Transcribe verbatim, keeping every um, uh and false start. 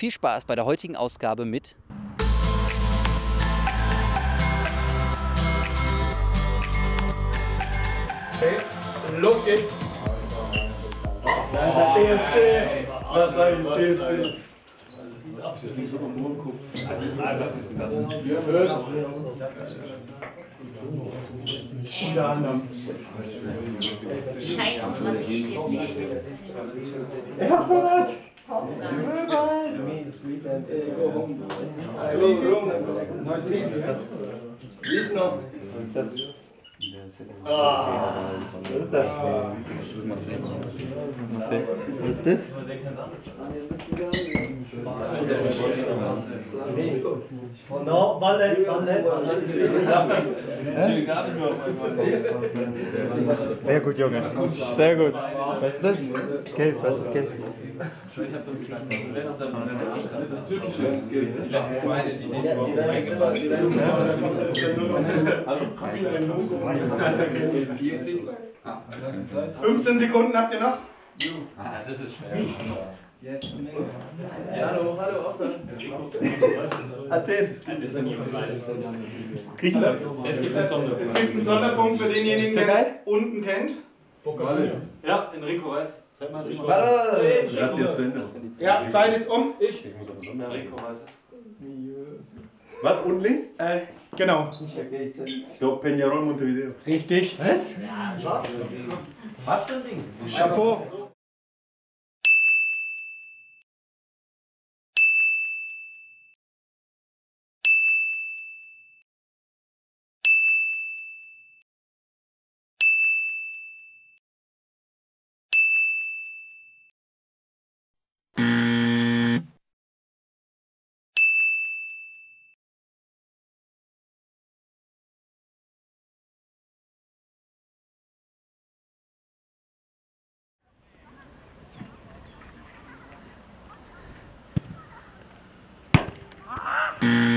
viel Spaß bei der heutigen Ausgabe mit Okay, los geht's! Was sag ich? T S C. Das ist nicht so vom Murmkopf. Was ist denn das? Unter anderem. Scheiße, was ich jetzt nicht wüsste. Ja, Vorrat! Ah, was ist das? Was ist das? No, warte, warte. Sehr gut, Junge. Sehr gut. Was ist das? Gelb, was ist gelb? Ich hab so gesagt, das letzte Mal, das türkische ist das Gelb. Das letzte Mal ist die Idee überhaupt reingebracht. fünfzehn Sekunden habt ihr noch? Ah, das ist schwer. Ja, hallo, hallo, aufhören. Athen. Griechenland. Es gibt einen Sonder. Es gibt einen Sonderpunkt für denjenigen, der es unten kennt. Ja, Enrico weiß. Zeig mal, Enrico. Lass jetzt zu Ende. Ja, Zeit ist um. Ich. Enrico weiß. Was, unten links? Äh, genau. Ich glaube Peñarol Montevideo. Richtig. Was? Was für ein Ding? Chapeau. Mm.